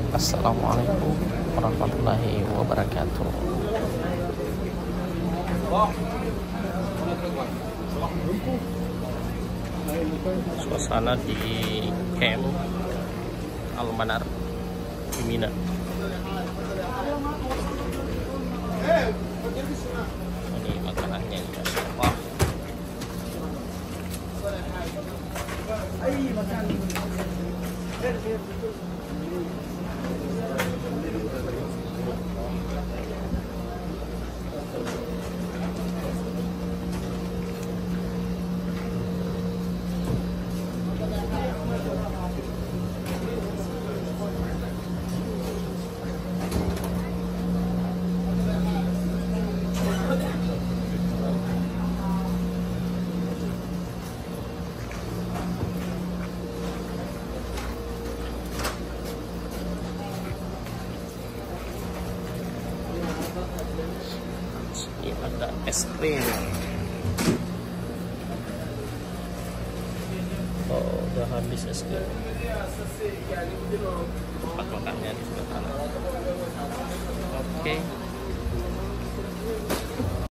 Assalamualaikum warahmatullahi wabarakatuh. Suasana di camp Al-Manar di Mina. Ini makanannya juga. Wah. Ini ada es krim. Oh, udah habis es krim. Tempat makannya di sebelah kanan. Oke.